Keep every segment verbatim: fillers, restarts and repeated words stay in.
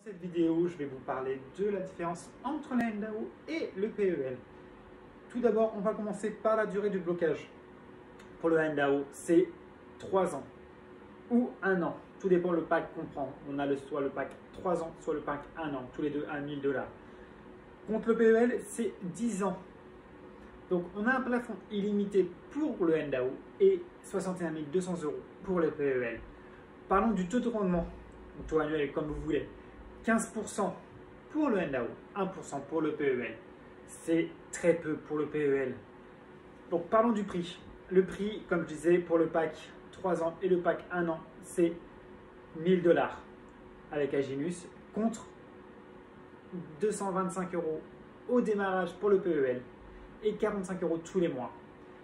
Dans cette vidéo, je vais vous parler de la différence entre la N D A O et le P E L. Tout d'abord, on va commencer par la durée du blocage. Pour le N D A O, c'est trois ans ou un an. Tout dépend le pack qu'on prend. On a le, soit le pack trois ans, soit le pack un an, tous les deux à mille dollars. Contre le P E L, c'est dix ans. Donc, on a un plafond illimité pour le N D A O et soixante et un mille deux cents euros pour le P E L. Parlons du taux de rendement, ou taux annuel comme vous voulez. quinze pour cent pour le N D A O, un pour cent pour le P E L. C'est très peu pour le P E L. Donc parlons du prix. Le prix, comme je disais, pour le pack trois ans et le pack un an, c'est mille dollars avec Aginus contre deux cent vingt-cinq euros au démarrage pour le P E L et quarante-cinq euros tous les mois.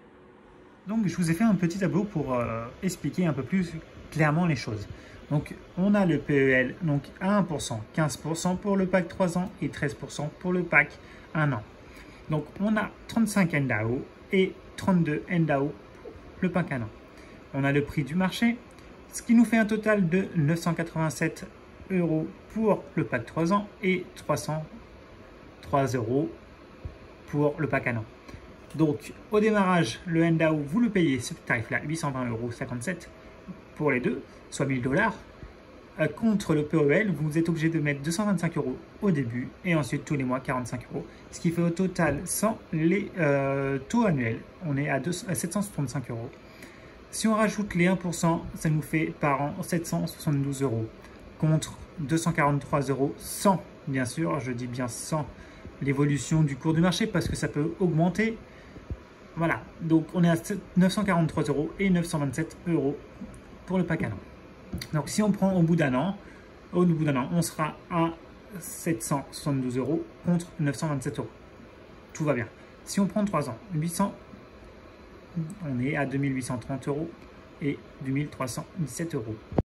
Donc je vous ai fait un petit tableau pour euh, expliquer un peu plus clairement les choses. Donc on a le P E L donc à un pour cent, quinze pour cent pour le pack trois ans et treize pour cent pour le pack un an. Donc on a trente-cinq N D A O et trente-deux N D A O pour le pack un an. On a le prix du marché, ce qui nous fait un total de neuf cent quatre-vingt-sept euros pour le pack trois ans et trois cent trois euros pour le pack un an. Donc au démarrage, le N D A O, vous le payez ce tarif-là, huit cent vingt euros cinquante-sept pour les deux, soit mille dollars. Euh, contre le P E L, vous êtes obligé de mettre deux cent vingt-cinq euros au début et ensuite tous les mois quarante-cinq euros. Ce qui fait au total, sans les euh, taux annuels, on est à, deux, à sept cent soixante-cinq euros. Si on rajoute les un pour cent, ça nous fait par an sept cent soixante-douze euros contre deux cent quarante-trois euros sans, bien sûr, je dis bien sans l'évolution du cours du marché parce que ça peut augmenter. Voilà, donc on est à neuf cent quarante-trois euros et neuf cent vingt-sept euros pour le pack un an. Donc si on prend au bout d'un an, au bout d'un an, on sera à sept cent soixante-douze euros contre neuf cent vingt-sept euros. Tout va bien. Si on prend trois ans, huit cents, on est à deux mille huit cent trente euros et deux mille trois cent dix-sept euros.